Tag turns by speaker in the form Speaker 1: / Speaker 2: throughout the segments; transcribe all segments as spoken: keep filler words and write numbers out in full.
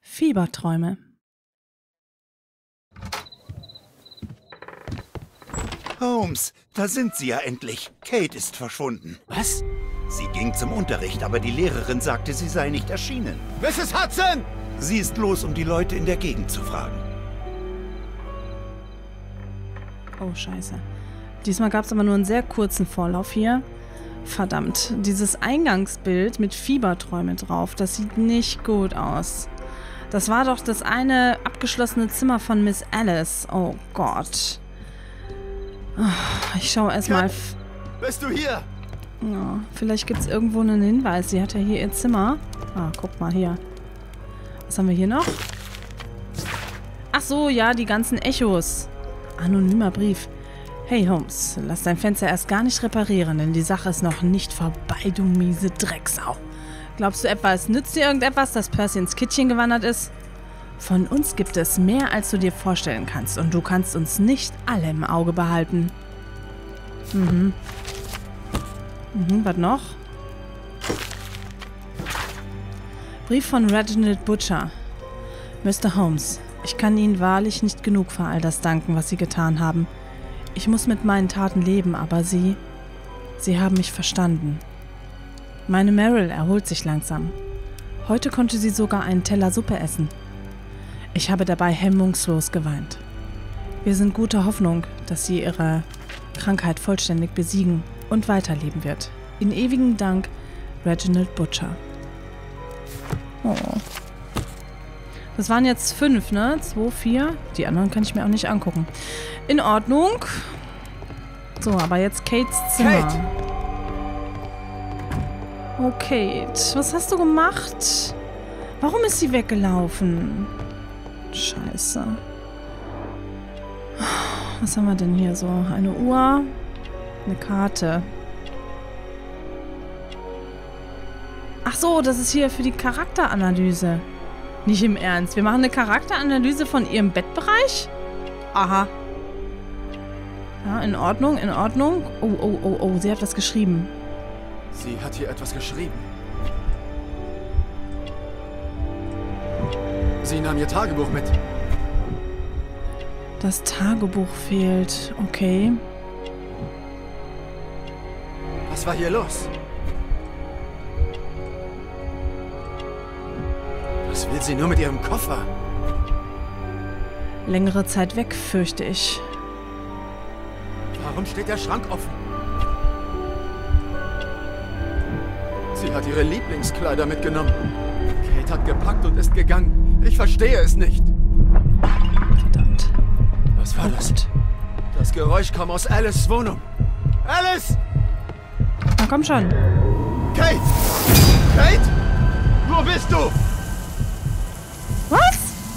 Speaker 1: Fieberträume.
Speaker 2: Holmes, da sind Sie ja endlich. Kate ist verschwunden.
Speaker 3: Was?
Speaker 2: Sie ging zum Unterricht, aber die Lehrerin sagte, sie sei nicht erschienen.
Speaker 3: Misses Hudson!
Speaker 2: Sie ist los, um die Leute in der Gegend zu fragen.
Speaker 1: Oh, scheiße. Diesmal gab es aber nur einen sehr kurzen Vorlauf hier. Verdammt, dieses Eingangsbild mit Fieberträume drauf, das sieht nicht gut aus. Das war doch das eine abgeschlossene Zimmer von Miss Alice. Oh Gott. Ich schaue erstmal.
Speaker 3: Bist du hier?
Speaker 1: Ja, vielleicht gibt es irgendwo einen Hinweis. Sie hat ja hier ihr Zimmer. Ah, guck mal hier. Was haben wir hier noch? Ach so, ja, die ganzen Echos. Anonymer Brief. Hey Holmes, lass dein Fenster erst gar nicht reparieren, denn die Sache ist noch nicht vorbei, du miese Drecksau. Glaubst du etwa, es nützt dir irgendetwas, dass Percy ins Kittchen gewandert ist? Von uns gibt es mehr, als du dir vorstellen kannst, und du kannst uns nicht alle im Auge behalten. Mhm. Mhm, was noch? Brief von Reginald Butcher. Mister Holmes, ich kann Ihnen wahrlich nicht genug für all das danken, was Sie getan haben. Ich muss mit meinen Taten leben, aber Sie... Sie haben mich verstanden. Meine Meryl erholt sich langsam. Heute konnte sie sogar einen Teller Suppe essen. Ich habe dabei hemmungslos geweint. Wir sind guter Hoffnung, dass sie ihre Krankheit vollständig besiegen und weiterleben wird. In ewigem Dank, Reginald Butcher. Oh. Das waren jetzt fünf, ne? Zwei, vier. Die anderen kann ich mir auch nicht angucken. In Ordnung. So, aber jetzt Kates Zimmer.
Speaker 3: Kate!
Speaker 1: Oh, Kate. Was hast du gemacht? Warum ist sie weggelaufen? Scheiße. Was haben wir denn hier so? Eine Uhr. Eine Karte. Ach so, das ist hier für die Charakteranalyse. Nicht im Ernst. Wir machen eine Charakteranalyse von ihrem Bettbereich? Aha. Ja, in Ordnung, in Ordnung. Oh, oh, oh, oh, sie hat was geschrieben.
Speaker 3: Sie hat hier etwas geschrieben. Sie nahm ihr Tagebuch mit.
Speaker 1: Das Tagebuch fehlt. Okay.
Speaker 3: Was war hier los? Was will sie nur mit ihrem Koffer?
Speaker 1: Längere Zeit weg, fürchte ich.
Speaker 3: Warum steht der Schrank offen? Sie hat ihre Lieblingskleider mitgenommen. Kate hat gepackt und ist gegangen. Ich verstehe es nicht.
Speaker 1: Verdammt.
Speaker 3: Was war das? Das Geräusch kam aus Alice' Wohnung. Alice!
Speaker 1: Na komm schon.
Speaker 3: Kate! Kate! Wo bist du?
Speaker 1: Was?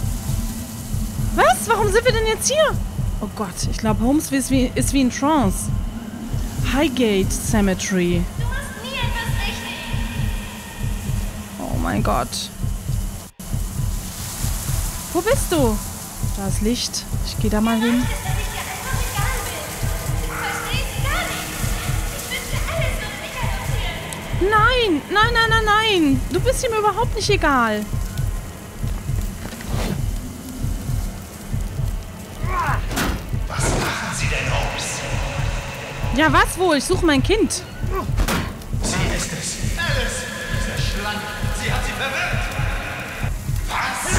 Speaker 1: Was? Warum sind wir denn jetzt hier? Oh Gott, ich glaube, Holmes ist wie, ist wie in Trance. Highgate Cemetery.
Speaker 4: Du machst nie etwas richtig.
Speaker 1: Oh mein Gott. Wo bist du? Da ist Licht. Ich gehe da mal hin.
Speaker 4: Ist, dass ich dir einfach egal bin. Du verstehst gar nicht. Ich wünschte, alles wird sicher passieren.
Speaker 1: Nein, nein, nein, nein, nein. Du bist ihm überhaupt nicht egal.
Speaker 2: Was machen Sie denn, Holmes?
Speaker 1: Ja, was wohl? Ich suche mein Kind.
Speaker 2: Sie ist es.
Speaker 3: Alice! Diese Schlange! Sie hat sie verwirrt!
Speaker 2: Was?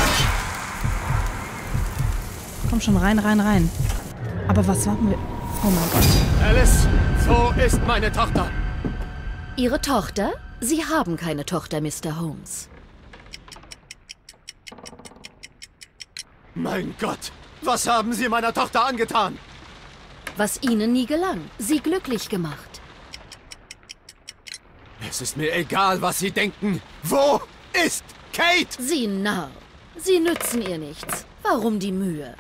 Speaker 1: Komm schon, rein, rein, rein. Aber was machen wir? Oh mein Gott.
Speaker 3: Alice! Wo ist meine Tochter?
Speaker 5: Ihre Tochter? Sie haben keine Tochter, Mister Holmes.
Speaker 3: Mein Gott! Was haben Sie meiner Tochter angetan?
Speaker 5: Was Ihnen nie gelang, sie glücklich gemacht.
Speaker 3: Es ist mir egal, was Sie denken. Wo ist Kate?
Speaker 5: Sie Narr. Sie nützen ihr nichts. Warum die Mühe?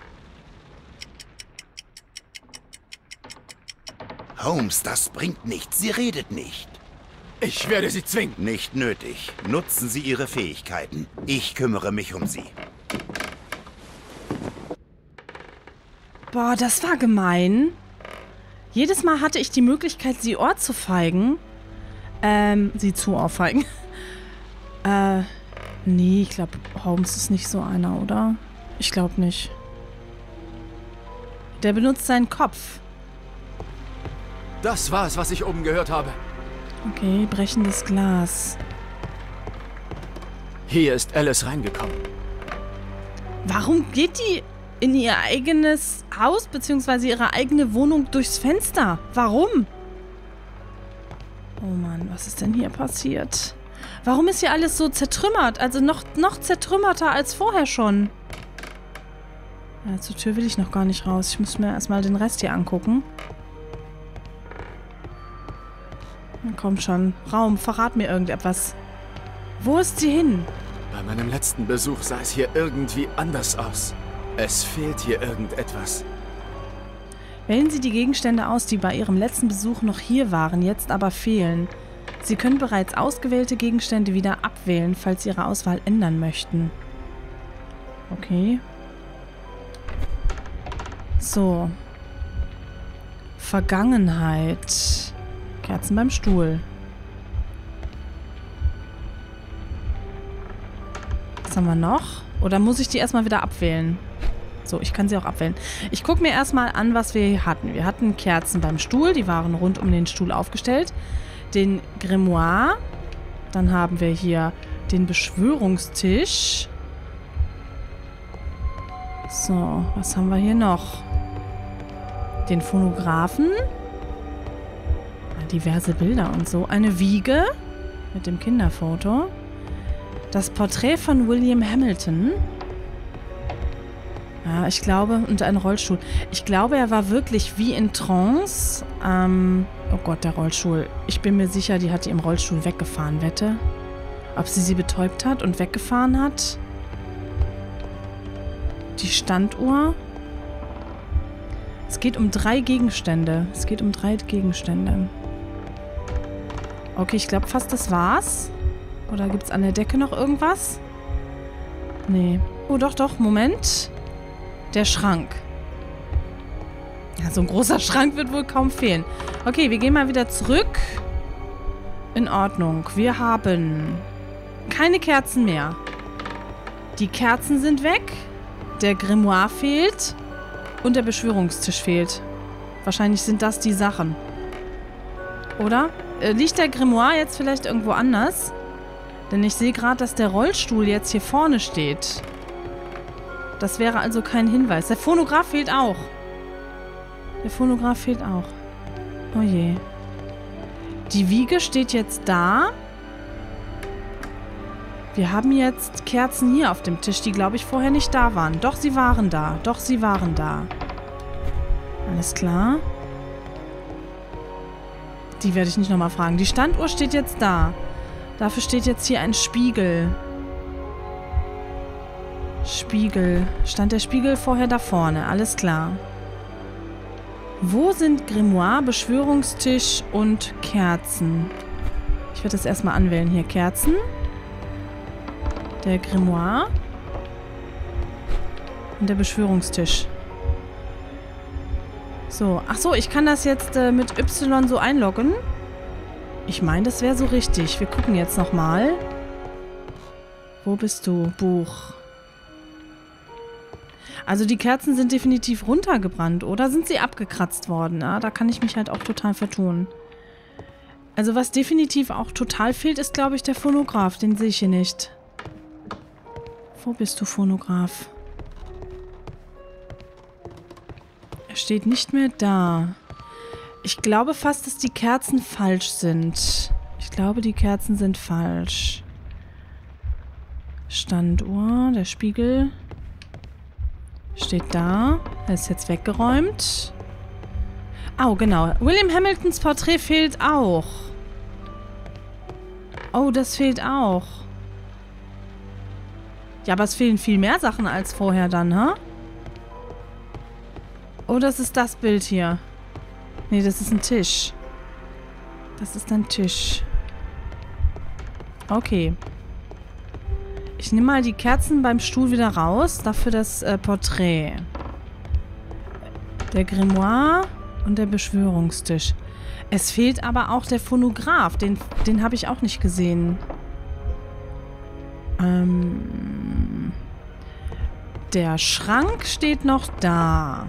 Speaker 2: Holmes, das bringt nichts. Sie redet nicht.
Speaker 3: Ich werde Sie zwingen.
Speaker 2: Nicht nötig. Nutzen Sie Ihre Fähigkeiten. Ich kümmere mich um Sie.
Speaker 1: Boah, das war gemein. Jedes Mal hatte ich die Möglichkeit, sie ohrfeigen. Ähm, sie zu ohrfeigen. äh, nee, ich glaube, Holmes ist nicht so einer, oder? Ich glaube nicht. Der benutzt seinen Kopf.
Speaker 3: Das war es, was ich oben gehört habe.
Speaker 1: Okay, brechendes Glas.
Speaker 3: Hier ist Alice reingekommen.
Speaker 1: Warum geht die in ihr eigenes Haus bzw. ihre eigene Wohnung durchs Fenster? Warum? Oh Mann, was ist denn hier passiert? Warum ist hier alles so zertrümmert? Also noch, noch zertrümmerter als vorher schon. Ja, zur Tür will ich noch gar nicht raus. Ich muss mir erstmal den Rest hier angucken. Na komm schon. Raum, verrat mir irgendetwas. Wo ist sie hin?
Speaker 3: Bei meinem letzten Besuch sah es hier irgendwie anders aus. Es fehlt hier irgendetwas.
Speaker 1: Wählen Sie die Gegenstände aus, die bei Ihrem letzten Besuch noch hier waren, jetzt aber fehlen. Sie können bereits ausgewählte Gegenstände wieder abwählen, falls Sie Ihre Auswahl ändern möchten. Okay. So. Vergangenheit. Kerzen beim Stuhl. Was haben wir noch? Oder muss ich die erstmal wieder abwählen? So, ich kann sie auch abwählen. Ich gucke mir erstmal an, was wir hier hatten. Wir hatten Kerzen beim Stuhl, die waren rund um den Stuhl aufgestellt. Den Grimoire. Dann haben wir hier den Beschwörungstisch. So, was haben wir hier noch? Den Phonographen. Diverse Bilder und so. Eine Wiege mit dem Kinderfoto. Das Porträt von William Hamilton. Ja, ich glaube, und ein Rollstuhl. Ich glaube, er war wirklich wie in Trance. Ähm, oh Gott, der Rollstuhl. Ich bin mir sicher, die hat die im Rollstuhl weggefahren, wette. Ob sie sie betäubt hat und weggefahren hat. Die Standuhr. Es geht um drei Gegenstände. Es geht um drei Gegenstände. Okay, ich glaube fast, das war's. Oder gibt es an der Decke noch irgendwas? Nee. Oh, doch, doch. Moment. Der Schrank. Ja, so ein großer Schrank wird wohl kaum fehlen. Okay, wir gehen mal wieder zurück. In Ordnung. Wir haben keine Kerzen mehr. Die Kerzen sind weg. Der Grimoire fehlt. Und der Beschwörungstisch fehlt. Wahrscheinlich sind das die Sachen. Oder? Äh, liegt der Grimoire jetzt vielleicht irgendwo anders? Denn ich sehe gerade, dass der Rollstuhl jetzt hier vorne steht. Das wäre also kein Hinweis. Der Phonograph fehlt auch. Der Phonograph fehlt auch. Oh je. Die Wiege steht jetzt da. Wir haben jetzt Kerzen hier auf dem Tisch, die, glaube ich, vorher nicht da waren. Doch, sie waren da. Doch, sie waren da. Alles klar. Die werde ich nicht nochmal fragen. Die Standuhr steht jetzt da. Dafür steht jetzt hier ein Spiegel. Spiegel. Stand der Spiegel vorher da vorne? Alles klar. Wo sind Grimoire, Beschwörungstisch und Kerzen? Ich werde das erstmal anwählen. Hier Kerzen. Der Grimoire. Und der Beschwörungstisch. So. Ach so, ich kann das jetzt äh, mit Y so einloggen. Ich meine, das wäre so richtig. Wir gucken jetzt nochmal. Wo bist du? Buch. Also die Kerzen sind definitiv runtergebrannt, oder? Sind sie abgekratzt worden? Ja, da kann ich mich halt auch total vertun. Also was definitiv auch total fehlt, ist, glaube ich, der Phonograph. Den sehe ich hier nicht. Wo bist du, Phonograph? Er steht nicht mehr da. Ich glaube fast, dass die Kerzen falsch sind. Ich glaube, die Kerzen sind falsch. Standuhr, der Spiegel steht da. Er ist jetzt weggeräumt. Oh, genau. William Hamiltons Porträt fehlt auch. Oh, das fehlt auch. Ja, aber es fehlen viel mehr Sachen als vorher dann, ha? Oh, das ist das Bild hier. Nee, das ist ein Tisch. Das ist ein Tisch. Okay. Ich nehme mal die Kerzen beim Stuhl wieder raus. Dafür das äh, Porträt. Der Grimoire und der Beschwörungstisch. Es fehlt aber auch der Phonograph. Den, den habe ich auch nicht gesehen. Ähm... Der Schrank steht noch da.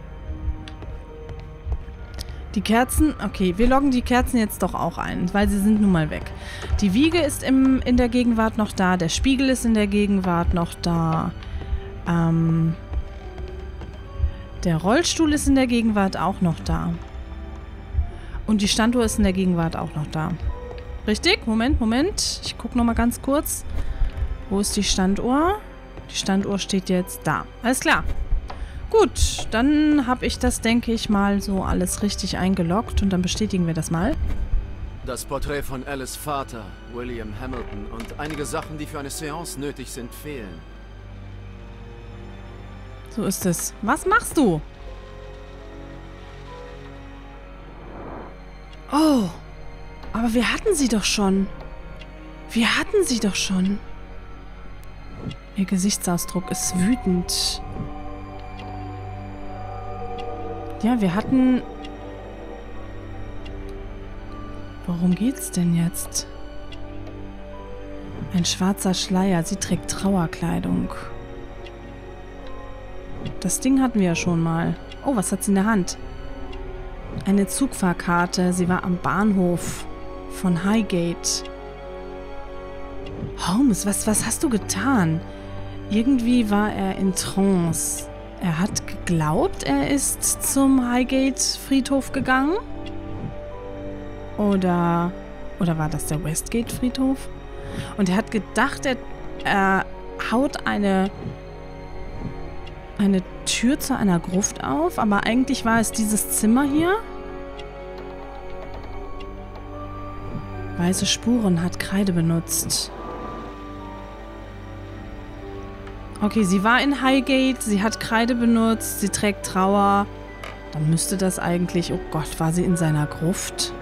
Speaker 1: Die Kerzen, okay, wir loggen die Kerzen jetzt doch auch ein, weil sie sind nun mal weg. Die Wiege ist im, in der Gegenwart noch da, der Spiegel ist in der Gegenwart noch da. Ähm, der Rollstuhl ist in der Gegenwart auch noch da. Und die Standuhr ist in der Gegenwart auch noch da. Richtig? Moment, Moment. Ich gucke nochmal ganz kurz. Wo ist die Standuhr? Die Standuhr steht jetzt da. Alles klar. Gut, dann habe ich das, denke ich mal, so alles richtig eingeloggt und dann bestätigen wir das mal.
Speaker 3: Das Porträt von Alice' Vater, William Hamilton, und einige Sachen, die für eine Seance nötig sind, fehlen.
Speaker 1: So ist es. Was machst du? Oh, aber wir hatten sie doch schon. Wir hatten sie doch schon. Ihr Gesichtsausdruck ist wütend. Ja, wir hatten... Worum geht's denn jetzt? Ein schwarzer Schleier. Sie trägt Trauerkleidung. Das Ding hatten wir ja schon mal. Oh, was hat sie in der Hand? Eine Zugfahrkarte. Sie war am Bahnhof von Highgate. Holmes, was, was hast du getan? Irgendwie war er in Trance. Er hat geglaubt, er ist zum Highgate-Friedhof gegangen? Oder, oder war das der Westgate-Friedhof? Und er hat gedacht, er, er haut eine, eine Tür zu einer Gruft auf, aber eigentlich war es dieses Zimmer hier. Weiße Spuren, hat Kreide benutzt. Okay, sie war in Highgate, sie hat Kreide benutzt, sie trägt Trauer. Dann müsste das eigentlich... Oh Gott, war sie in seiner Gruft?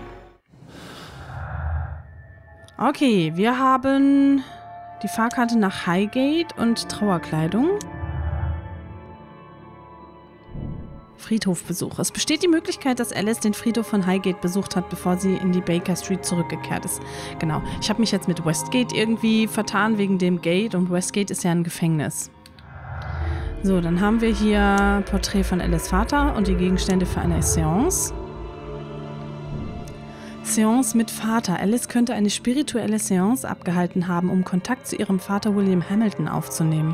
Speaker 1: Okay, wir haben die Fahrkarte nach Highgate und Trauerkleidung. Friedhofbesuch. Es besteht die Möglichkeit, dass Alice den Friedhof von Highgate besucht hat, bevor sie in die Baker Street zurückgekehrt ist. Genau. Ich habe mich jetzt mit Westgate irgendwie vertan wegen dem Gate und Westgate ist ja ein Gefängnis. So, dann haben wir hier Porträt von Alice' Vater und die Gegenstände für eine Seance. Seance mit Vater. Alice könnte eine spirituelle Seance abgehalten haben, um Kontakt zu ihrem Vater William Hamilton aufzunehmen.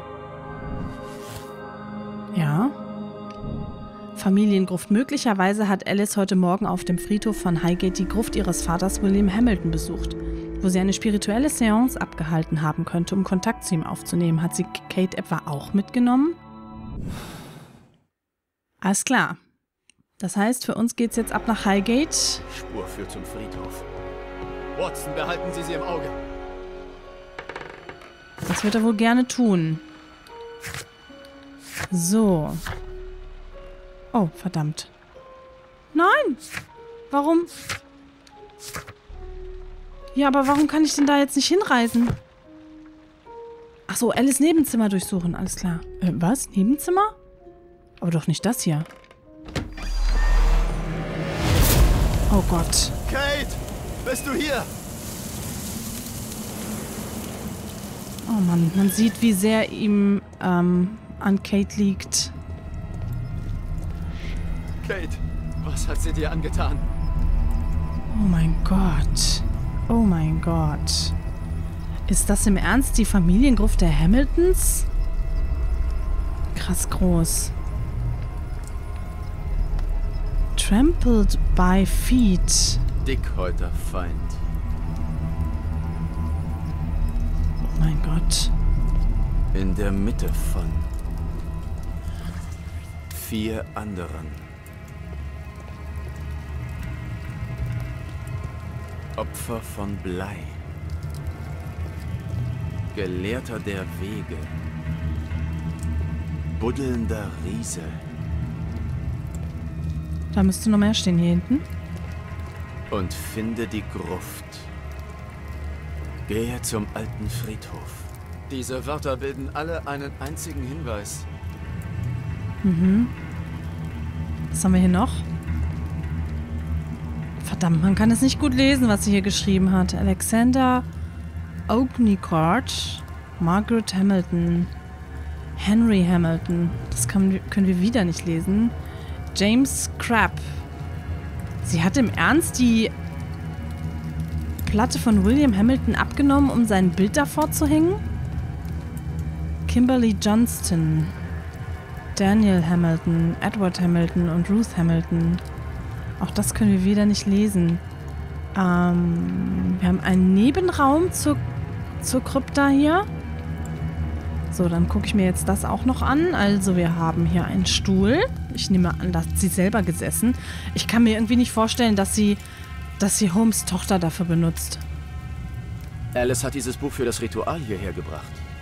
Speaker 1: Ja. Familiengruft. Möglicherweise hat Alice heute Morgen auf dem Friedhof von Highgate die Gruft ihres Vaters William Hamilton besucht, wo sie eine spirituelle Seance abgehalten haben könnte, um Kontakt zu ihm aufzunehmen. Hat sie Kate etwa auch mitgenommen? Alles klar. Das heißt, für uns geht's jetzt ab nach Highgate.
Speaker 3: Spur führt zum Friedhof. Watson, behalten Sie sie im Auge.
Speaker 1: Das wird er wohl gerne tun. So. Oh, verdammt. Nein! Warum? Ja, aber warum kann ich denn da jetzt nicht hinreisen? Ach so, Alice Nebenzimmer durchsuchen, alles klar. Äh, was? Nebenzimmer? Aber doch nicht das hier. Oh Gott.
Speaker 3: Kate! Bist du hier?
Speaker 1: Oh Mann, man sieht, wie sehr ihm ähm, an Kate liegt.
Speaker 3: Kate, was hat sie dir angetan?
Speaker 1: Oh mein Gott. Oh mein Gott. Ist das im Ernst die Familiengruft der Hamiltons? Krass groß. Trampled by feet.
Speaker 3: Dickhäuter Feind.
Speaker 1: Oh mein Gott.
Speaker 3: In der Mitte von vier anderen. Opfer von Blei. Gelehrter der Wege. Buddelnder Riese.
Speaker 1: Da müsste noch mehr stehen hier hinten.
Speaker 3: Und finde die Gruft. Gehe zum alten Friedhof. Diese Wörter bilden alle einen einzigen Hinweis.
Speaker 1: Mhm. Was haben wir hier noch? Verdammt, man kann es nicht gut lesen, was sie hier geschrieben hat. Alexander Oakneycourt, Margaret Hamilton, Henry Hamilton. Das kann, können wir wieder nicht lesen. James Crabb. Sie hat im Ernst die Platte von William Hamilton abgenommen, um sein Bild davor zu hängen? Kimberly Johnston. Daniel Hamilton, Edward Hamilton und Ruth Hamilton. Auch das können wir wieder nicht lesen. Ähm, wir haben einen Nebenraum zur, zur Krypta hier. So, dann gucke ich mir jetzt das auch noch an. Also wir haben hier einen Stuhl. Ich nehme an, dass sie selber gesessen. Ich kann mir irgendwie nicht vorstellen, dass sie, dass sie Holmes' Tochter dafür benutzt.
Speaker 3: Alice hat dieses Buch für das Ritual hierher gebracht.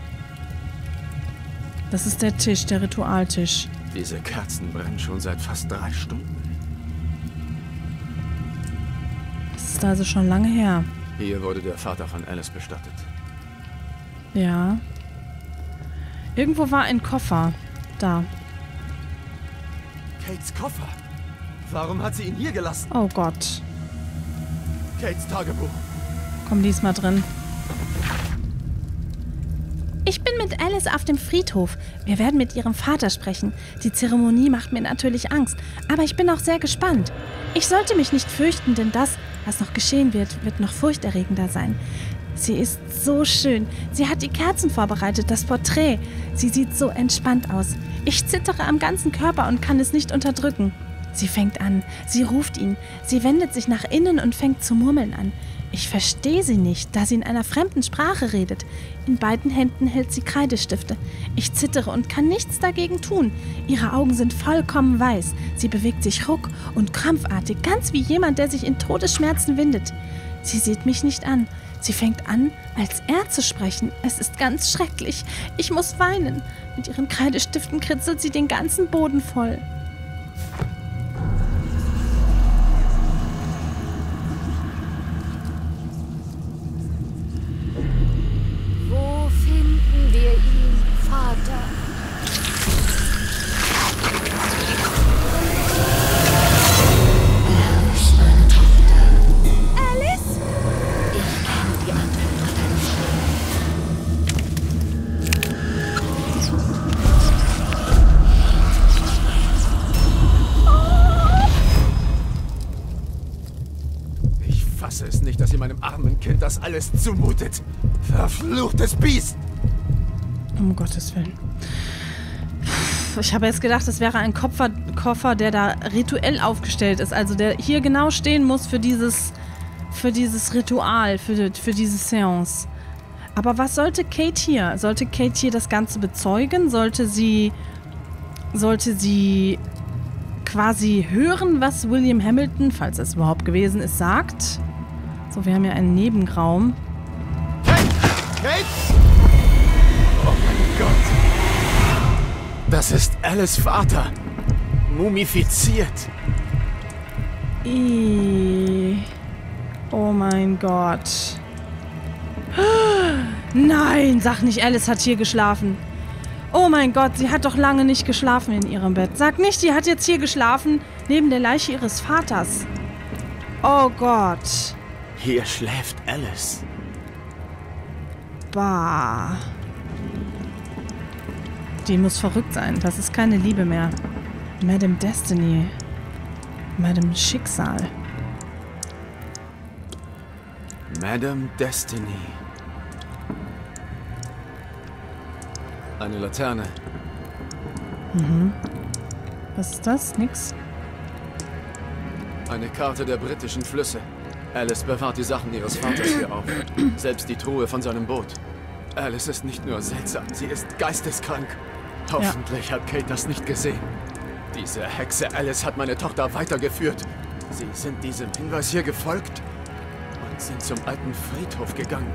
Speaker 1: Das ist der Tisch, der Ritualtisch.
Speaker 3: Diese Kerzen brennen schon seit fast drei Stunden.
Speaker 1: Das ist also schon lange her.
Speaker 3: Hier wurde der Vater von Alice bestattet.
Speaker 1: Ja. Irgendwo war ein Koffer. Da.
Speaker 3: Kates Koffer? Warum hat sie ihn hier gelassen?
Speaker 1: Oh Gott.
Speaker 3: Kates Tagebuch.
Speaker 1: Komm, die ist mal drin.
Speaker 6: Ich bin mit Alice auf dem Friedhof. Wir werden mit ihrem Vater sprechen. Die Zeremonie macht mir natürlich Angst, aber ich bin auch sehr gespannt. Ich sollte mich nicht fürchten, denn das, was noch geschehen wird, wird noch furchterregender sein. Sie ist so schön. Sie hat die Kerzen vorbereitet, das Porträt. Sie sieht so entspannt aus. Ich zittere am ganzen Körper und kann es nicht unterdrücken. Sie fängt an. Sie ruft ihn. Sie wendet sich nach innen und fängt zu murmeln an. Ich verstehe sie nicht, da sie in einer fremden Sprache redet. In beiden Händen hält sie Kreidestifte. Ich zittere und kann nichts dagegen tun. Ihre Augen sind vollkommen weiß. Sie bewegt sich ruck- und krampfartig, ganz wie jemand, der sich in Todesschmerzen windet. Sie sieht mich nicht an. Sie fängt an, als er zu sprechen. Es ist ganz schrecklich. Ich muss weinen. Mit ihren Kreidestiften kritzelt sie den ganzen Boden voll.
Speaker 5: Wo finden wir ihn, Vater? Er ist meine Tochter.
Speaker 6: Alice?
Speaker 5: Ich kenne die Antwort auf deine Frage.
Speaker 3: Ich fasse es nicht, dass ihr meinem armen Kind das alles zumutet. Verfluchtes Biest!
Speaker 1: Um Gottes Willen. Ich habe jetzt gedacht, das wäre ein Koffer, Koffer, der da rituell aufgestellt ist. Also der hier genau stehen muss für dieses, für dieses Ritual, für, für diese Seance. Aber was sollte Kate hier? Sollte Kate hier das Ganze bezeugen? Sollte sie, sollte sie quasi hören, was William Hamilton, falls es überhaupt gewesen ist, sagt? So, wir haben hier einen Nebenraum.
Speaker 3: Kate! Kate! Oh mein Gott! Das ist Alice' Vater. Mumifiziert.
Speaker 1: I- Oh mein Gott. Nein, sag nicht, Alice hat hier geschlafen. Oh mein Gott, sie hat doch lange nicht geschlafen in ihrem Bett. Sag nicht, sie hat jetzt hier geschlafen, neben der Leiche ihres Vaters. Oh Gott.
Speaker 3: Hier schläft Alice.
Speaker 1: Bah. Die muss verrückt sein. Das ist keine Liebe mehr. Madame Destiny. Madame Schicksal.
Speaker 3: Madame Destiny. Eine Laterne.
Speaker 1: Mhm. Was ist das? Nix?
Speaker 3: Eine Karte der britischen Flüsse. Alice bewahrt die Sachen ihres Vaters hier auf. Selbst die Truhe von seinem Boot. Alice ist nicht nur seltsam, sie ist geisteskrank. Hoffentlich ja. hat Kate das nicht gesehen. Diese Hexe Alice hat meine Tochter weitergeführt. Sie sind diesem Hinweis hier gefolgt und sind zum alten Friedhof gegangen.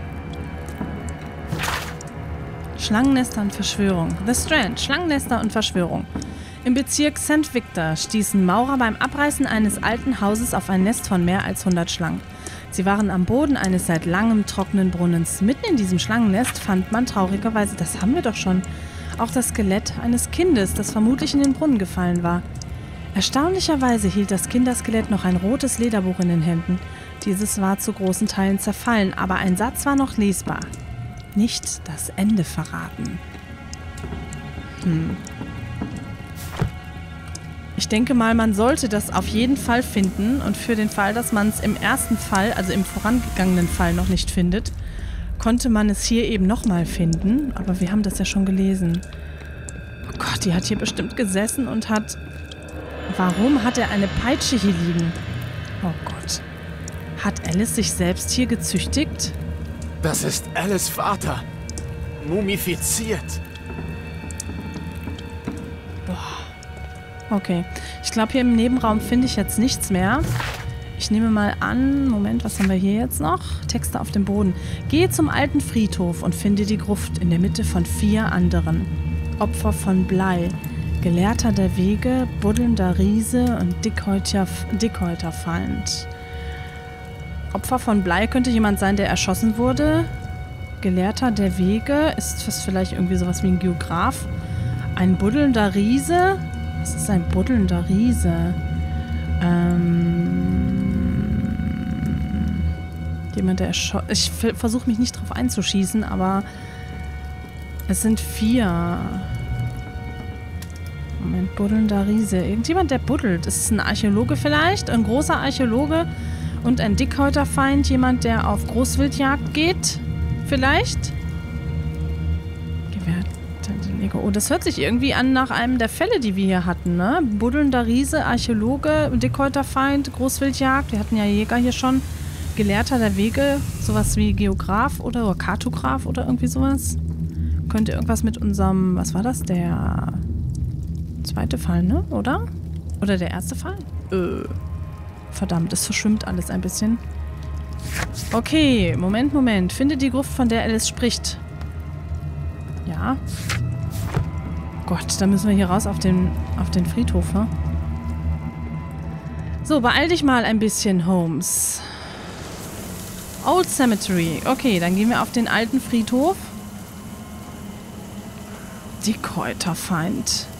Speaker 1: Schlangennester und Verschwörung. The Strand, Schlangennester und Verschwörung. Im Bezirk Sankt Victor stießen Maurer beim Abreißen eines alten Hauses auf ein Nest von mehr als hundert Schlangen. Sie waren am Boden eines seit langem trockenen Brunnens. Mitten in diesem Schlangennest fand man traurigerweise, das haben wir doch schon, auch das Skelett eines Kindes, das vermutlich in den Brunnen gefallen war. Erstaunlicherweise hielt das Kinderskelett noch ein rotes Lederbuch in den Händen. Dieses war zu großen Teilen zerfallen, aber ein Satz war noch lesbar. Nicht das Ende verraten. Hm. Ich denke mal, man sollte das auf jeden Fall finden. Und für den Fall, dass man es im ersten Fall, also im vorangegangenen Fall noch nicht findet, konnte man es hier eben nochmal finden. Aber wir haben das ja schon gelesen. Oh Gott, die hat hier bestimmt gesessen und hat... Warum hat er eine Peitsche hier liegen? Oh Gott. Hat Alice sich selbst hier gezüchtigt?
Speaker 3: Das ist Alice Vater. Mumifiziert.
Speaker 1: Boah. Okay. Ich glaube, hier im Nebenraum finde ich jetzt nichts mehr. Ich nehme mal an... Moment, was haben wir hier jetzt noch? Texte auf dem Boden. Gehe zum alten Friedhof und finde die Gruft in der Mitte von vier anderen. Opfer von Blei. Gelehrter der Wege, buddelnder Riese und Dickhäuter, Dickhäuterfeind. Opfer von Blei könnte jemand sein, der erschossen wurde. Gelehrter der Wege, ist das vielleicht irgendwie sowas wie ein Geograf? Ein buddelnder Riese? Was ist ein buddelnder Riese? Ähm... Jemand, der erschossen... Ich versuche mich nicht drauf einzuschießen, aber... Es sind vier... Moment, buddelnder Riese. Irgendjemand, der buddelt. Ist es ein Archäologe vielleicht? Ein großer Archäologe und ein Dickhäuterfeind. Jemand, der auf Großwildjagd geht? Vielleicht? Oh, das hört sich irgendwie an nach einem der Fälle, die wir hier hatten, ne? Buddelnder Riese, Archäologe, Dickhäuterfeind, Großwildjagd. Wir hatten ja Jäger hier schon. Gelehrter der Wege. Sowas wie Geograf oder, oder Kartograf oder irgendwie sowas. Könnte irgendwas mit unserem... Was war das? Der... Zweite Fall, ne? Oder? Oder der erste Fall? Äh. Verdammt, es verschwimmt alles ein bisschen. Okay, Moment, Moment. Finde die Gruft, von der Alice spricht. Ja. Gott, da müssen wir hier raus auf den, auf den Friedhof, ne? So, beeil dich mal ein bisschen, Holmes. Old Cemetery. Okay, dann gehen wir auf den alten Friedhof. Dickhäuterfeind.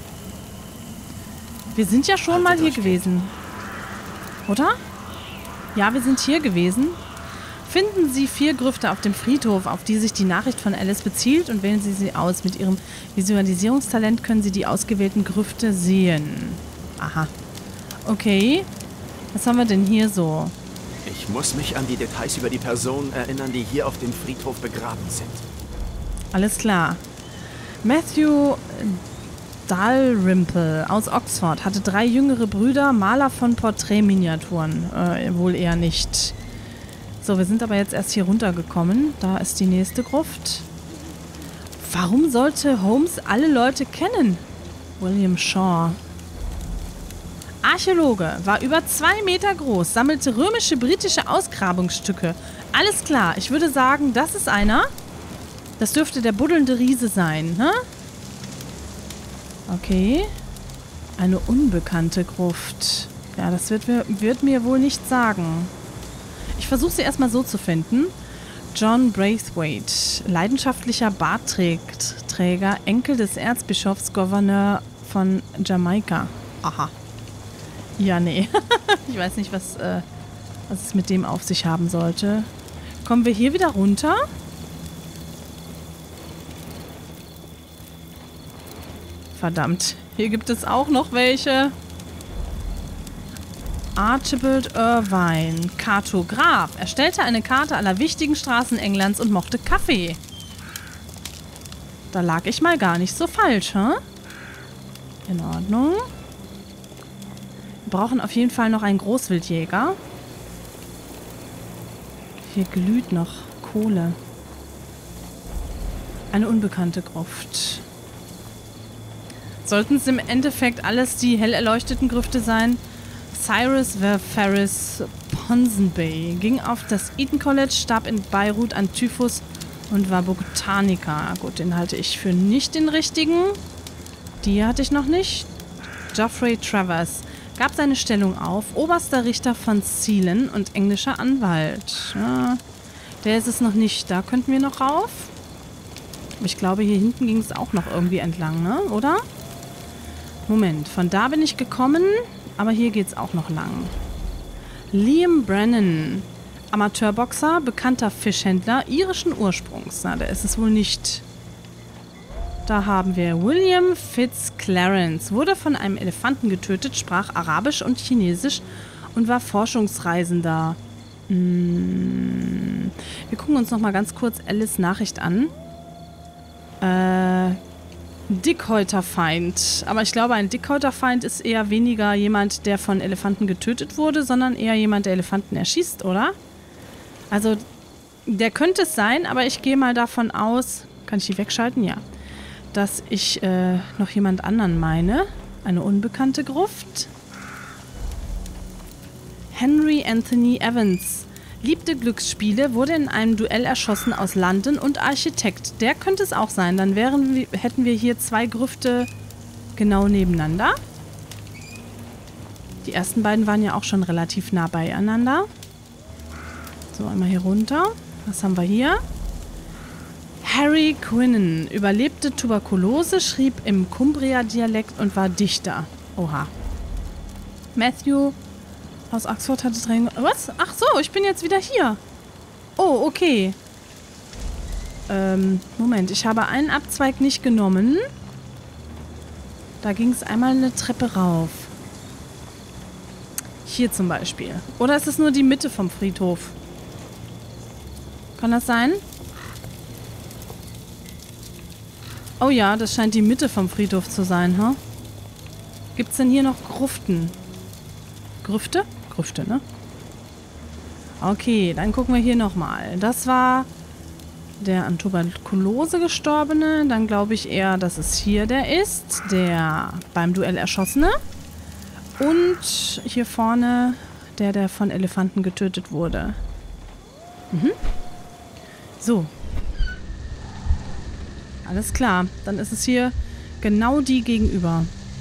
Speaker 1: Wir sind ja schon mal hier gewesen. Oder? Ja, wir sind hier gewesen. Finden Sie vier Grüfte auf dem Friedhof, auf die sich die Nachricht von Alice bezielt, und wählen Sie sie aus. Mit Ihrem Visualisierungstalent können Sie die ausgewählten Grüfte sehen. Aha. Okay. Was haben wir denn hier so?
Speaker 3: Ich muss mich an die Details über die Personen erinnern, die hier auf dem Friedhof begraben sind.
Speaker 1: Alles klar. Matthew Dalrymple aus Oxford hatte drei jüngere Brüder, Maler von Porträtminiaturen. Äh, wohl eher nicht. So, wir sind aber jetzt erst hier runtergekommen. Da ist die nächste Gruft. Warum sollte Holmes alle Leute kennen? William Shaw. Archäologe, war über zwei Meter groß, sammelte römische, britische Ausgrabungsstücke. Alles klar, ich würde sagen, das ist einer. Das dürfte der buddelnde Riese sein, ne? Okay. Eine unbekannte Gruft. Ja, das wird, wird mir wohl nicht sagen. Ich versuche sie erstmal so zu finden. John Braithwaite, leidenschaftlicher Bartträger, Enkel des Erzbischofs, Gouverneur von Jamaika. Aha. Ja, nee. Ich weiß nicht, was, äh, was es mit dem auf sich haben sollte. Kommen wir hier wieder runter? Verdammt. Hier gibt es auch noch welche. Archibald Irvine, Kartograf, erstellte eine Karte aller wichtigen Straßen Englands und mochte Kaffee. Da lag ich mal gar nicht so falsch, hä? In Ordnung. Wir brauchen auf jeden Fall noch einen Großwildjäger. Hier glüht noch Kohle. Eine unbekannte Gruft. Sollten es im Endeffekt alles die hell erleuchteten Grüfte sein? Cyrus Ferris Ponsonby ging auf das Eton College, starb in Beirut an Typhus und war Botaniker. Gut, den halte ich für nicht den richtigen. Die hatte ich noch nicht. Geoffrey Travers gab seine Stellung auf, oberster Richter von Sealand und englischer Anwalt. Ja, der ist es noch nicht. Da könnten wir noch rauf. Aber ich glaube, hier hinten ging es auch noch irgendwie entlang, ne? Oder? Moment, von da bin ich gekommen, aber hier geht's auch noch lang. Liam Brennan, Amateurboxer, bekannter Fischhändler irischen Ursprungs. Na, der ist es wohl nicht. Da haben wir William Fitzclarence. Wurde von einem Elefanten getötet, sprach Arabisch und Chinesisch und war Forschungsreisender. Hm. Wir gucken uns noch mal ganz kurz Alice' Nachricht an. Äh, Dickhäuterfeind. Aber ich glaube, ein Dickhäuterfeind ist eher weniger jemand, der von Elefanten getötet wurde, sondern eher jemand, der Elefanten erschießt, oder? Also, der könnte es sein, aber ich gehe mal davon aus... Kann ich die wegschalten? Ja. Dass ich äh, noch jemand anderen meine. Eine unbekannte Gruft. Henry Anthony Evans. Liebte Glücksspiele, wurde in einem Duell erschossen aus London und Architekt. Der könnte es auch sein. Dann wären wir, hätten wir hier zwei Grüfte genau nebeneinander. Die ersten beiden waren ja auch schon relativ nah beieinander. So, einmal hier runter. Was haben wir hier? Harry Quinnen überlebte Tuberkulose, schrieb im Cumbria-Dialekt und war Dichter. Oha. Matthew aus Oxford hatte Training... Was? Ach so, ich bin jetzt wieder hier. Oh, okay. Ähm, Moment, ich habe einen Abzweig nicht genommen. Da ging es einmal eine Treppe rauf. Hier zum Beispiel. Oder ist es nur die Mitte vom Friedhof? Kann das sein? Oh ja, das scheint die Mitte vom Friedhof zu sein, ha? Huh? Gibt es denn hier noch Gruften? Grüfte? Grüfte, ne? Okay, dann gucken wir hier nochmal. Das war der an Tuberkulose gestorbene. Dann glaube ich eher, dass es hier der ist. Der beim Duell erschossene. Und hier vorne der, der von Elefanten getötet wurde. Mhm. So. Alles klar. Dann ist es hier genau die gegenüber.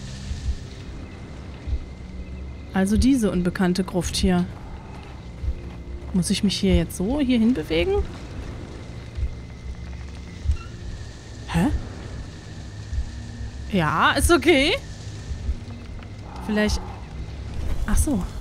Speaker 1: Also diese unbekannte Gruft hier. Muss ich mich hier jetzt so hier hinbewegen? Hä? Ja, ist okay. Vielleicht... Ach so.